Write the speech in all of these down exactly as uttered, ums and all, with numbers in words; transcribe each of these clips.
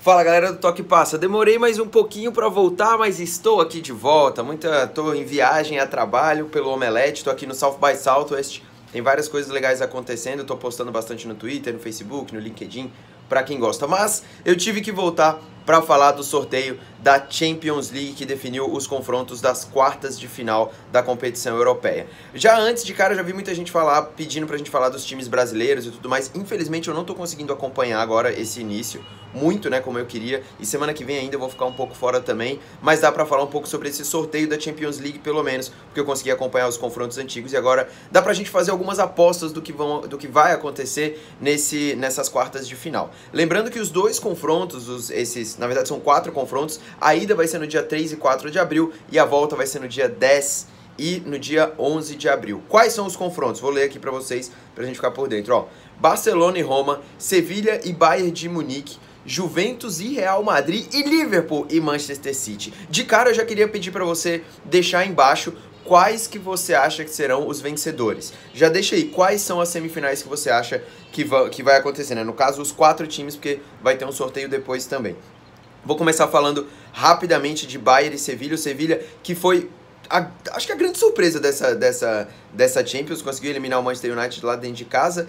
Fala galera do Toque Passa, demorei mais um pouquinho para voltar, mas estou aqui de volta, muita, tô em viagem a trabalho pelo Omelete, estou aqui no South by Southwest, tem várias coisas legais acontecendo, estou postando bastante no Twitter, no Facebook, no LinkedIn, para quem gosta, mas eu tive que voltar para falar do sorteio da Champions League que definiu os confrontos das quartas de final da competição europeia. Já antes de cara, eu já vi muita gente falar, pedindo pra gente falar dos times brasileiros e tudo mais. Infelizmente eu não tô conseguindo acompanhar agora esse início muito, né, como eu queria, e semana que vem ainda eu vou ficar um pouco fora também, mas dá pra falar um pouco sobre esse sorteio da Champions League pelo menos, porque eu consegui acompanhar os confrontos antigos e agora dá pra gente fazer algumas apostas do que, vão, do que vai acontecer nesse, nessas quartas de final. Lembrando que os dois confrontos, os, esses, na verdade são quatro confrontos, a ida vai ser no dia três e quatro de abril e a volta vai ser no dia dez e no dia onze de abril. Quais são os confrontos? Vou ler aqui pra vocês, pra gente ficar por dentro. Ó, Barcelona e Roma, Sevilha e Bayern de Munique, Juventus e Real Madrid e Liverpool e Manchester City. De cara eu já queria pedir pra você deixar aí embaixo quais que você acha que serão os vencedores. Já deixa aí quais são as semifinais que você acha que, va que vai acontecer, né? No caso, os quatro times, porque vai ter um sorteio depois também. Vou começar falando rapidamente de Bayern e Sevilha. O Sevilha que foi, a, acho que a grande surpresa dessa, dessa, dessa Champions, conseguiu eliminar o Manchester United lá dentro de casa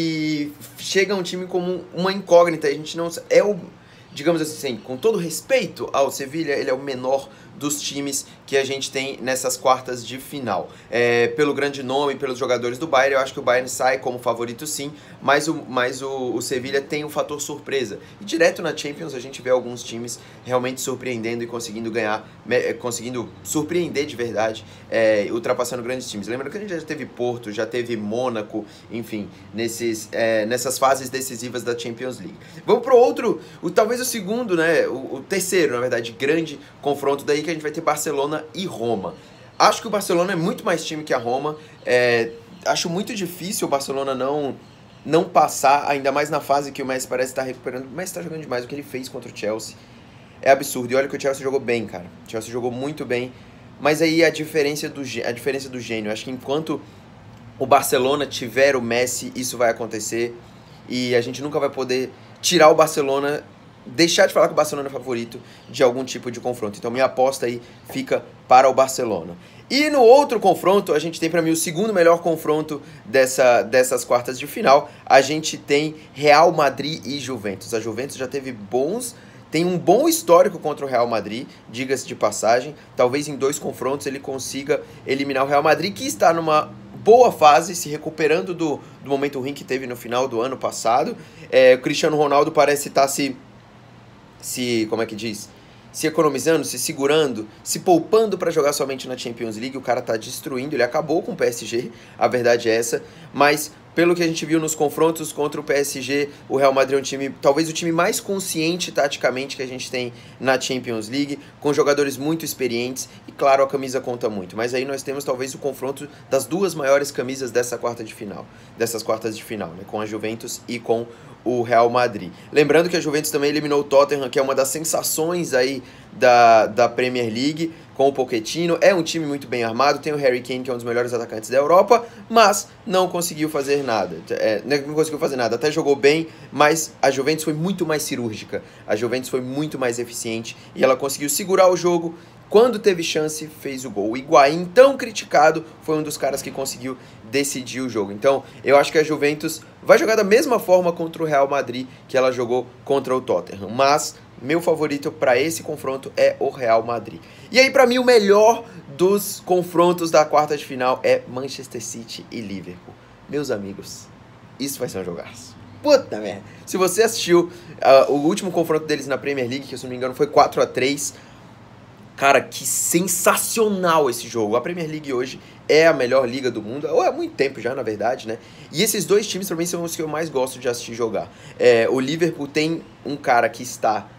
e chega um time como uma incógnita. A gente não é o, digamos assim, com todo respeito ao Sevilha, ele é o menor dos times que a gente tem nessas quartas de final. É, pelo grande nome, pelos jogadores do Bayern, eu acho que o Bayern sai como favorito sim, mas o, mas o, o Sevilha tem um fator surpresa. E direto na Champions a gente vê alguns times realmente surpreendendo e conseguindo ganhar, conseguindo surpreender de verdade, é, ultrapassando grandes times. Lembrando que a gente já teve Porto, já teve Mônaco, enfim, nesses, é, nessas fases decisivas da Champions League. Vamos pro outro, o, talvez o segundo, né, o, o terceiro, na verdade, grande confronto daí, que a gente vai ter Barcelona e Roma. Acho que o Barcelona é muito mais time que a Roma. É, acho muito difícil o Barcelona não, não passar, ainda mais na fase que o Messi parece estar recuperando. O Messi está jogando demais. O que ele fez contra o Chelsea é absurdo. E olha que o Chelsea jogou bem, cara. O Chelsea jogou muito bem. Mas aí a diferença do, a diferença do gênio. Acho que enquanto o Barcelona tiver o Messi, isso vai acontecer. E a gente nunca vai poder tirar o Barcelona, deixar de falar que o Barcelona é favorito de algum tipo de confronto. Então minha aposta aí fica para o Barcelona. E no outro confronto, a gente tem para mim o segundo melhor confronto dessa, dessas quartas de final. A gente tem Real Madrid e Juventus. A Juventus já teve bons... Tem um bom histórico contra o Real Madrid, diga-se de passagem. Talvez em dois confrontos ele consiga eliminar o Real Madrid, que está numa boa fase, se recuperando do, do momento ruim que teve no final do ano passado. É, o Cristiano Ronaldo parece estar se... se, como é que diz, se economizando, se segurando, se poupando para jogar somente na Champions League. O cara tá destruindo, ele acabou com o P S G, a verdade é essa, mas pelo que a gente viu nos confrontos contra o P S G, o Real Madrid é um time, talvez o time mais consciente taticamente que a gente tem na Champions League, com jogadores muito experientes, e claro, a camisa conta muito, mas aí nós temos talvez o confronto das duas maiores camisas dessa quarta de final, dessas quartas de final, né, com a Juventus e com o Real Madrid. Lembrando que a Juventus também eliminou o Tottenham, que é uma das sensações aí da, da Premier League, com o Pochettino. É um time muito bem armado, tem o Harry Kane, que é um dos melhores atacantes da Europa, mas não conseguiu fazer nada. É, não conseguiu fazer nada, até jogou bem, mas a Juventus foi muito mais cirúrgica, a Juventus foi muito mais eficiente e ela conseguiu segurar o jogo. Quando teve chance, fez o gol. O Higuaín, tão criticado, foi um dos caras que conseguiu decidir o jogo. Então, eu acho que a Juventus vai jogar da mesma forma contra o Real Madrid que ela jogou contra o Tottenham. Mas, meu favorito para esse confronto é o Real Madrid. E aí, para mim, o melhor dos confrontos da quarta de final é Manchester City e Liverpool. Meus amigos, isso vai ser um jogaço. Puta merda. Se você assistiu uh, o último confronto deles na Premier League, que se não me engano foi quatro a três... Cara, que sensacional esse jogo. A Premier League hoje é a melhor liga do mundo, ou há muito tempo já, na verdade, né? E esses dois times, pra mim, são os que eu mais gosto de assistir jogar. É, o Liverpool tem um cara que está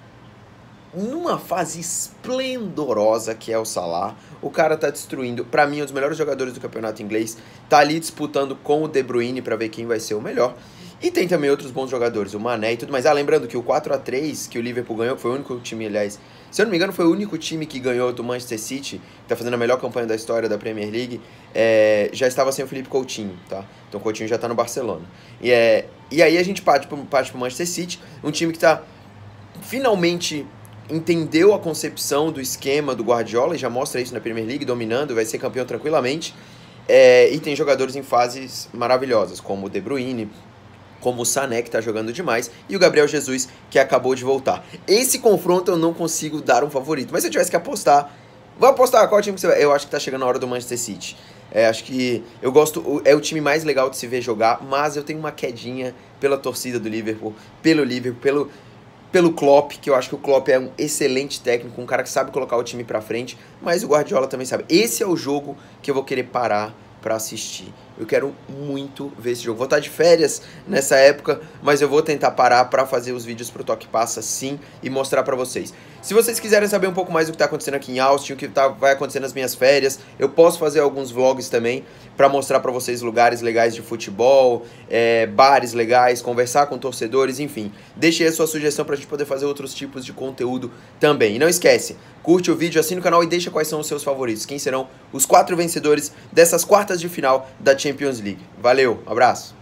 numa fase esplendorosa, que é o Salah. O cara tá destruindo, pra mim, um dos melhores jogadores do campeonato inglês. Tá ali disputando com o De Bruyne pra ver quem vai ser o melhor. E tem também outros bons jogadores, o Mané e tudo mais. Ah, lembrando que o quatro a três que o Liverpool ganhou, que foi o único time, aliás, se eu não me engano, foi o único time que ganhou do Manchester City, que tá fazendo a melhor campanha da história da Premier League, é, já estava sem o Felipe Coutinho, tá? Então o Coutinho já tá no Barcelona. E, é, e aí a gente parte pro, parte pro Manchester City, um time que tá finalmente entendeu a concepção do esquema do Guardiola e já mostra isso na Premier League, dominando, vai ser campeão tranquilamente. É, e tem jogadores em fases maravilhosas, como o De Bruyne, como o Sané, que tá jogando demais, e o Gabriel Jesus, que acabou de voltar. Esse confronto eu não consigo dar um favorito, mas se eu tivesse que apostar, vou apostar qual time que você vai. Eu acho que tá chegando a hora do Manchester City. É, acho que eu gosto, é o time mais legal de se ver jogar, mas eu tenho uma quedinha pela torcida do Liverpool, pelo Liverpool, pelo, pelo Klopp, que eu acho que o Klopp é um excelente técnico, um cara que sabe colocar o time pra frente, mas o Guardiola também sabe. Esse é o jogo que eu vou querer parar pra assistir. Eu quero muito ver esse jogo. Vou estar de férias nessa época, mas eu vou tentar parar pra fazer os vídeos pro Toque Passa sim e mostrar pra vocês. Se vocês quiserem saber um pouco mais do que tá acontecendo aqui em Austin, o que tá, vai acontecer nas minhas férias, eu posso fazer alguns vlogs também pra mostrar pra vocês lugares legais de futebol, é, bares legais, conversar com torcedores, enfim. Deixe aí a sua sugestão pra gente poder fazer outros tipos de conteúdo também. E não esquece, curte o vídeo, assina o canal e deixa quais são os seus favoritos. Quem serão os quatro vencedores dessas quartas de final da Champions League. Valeu, um abraço!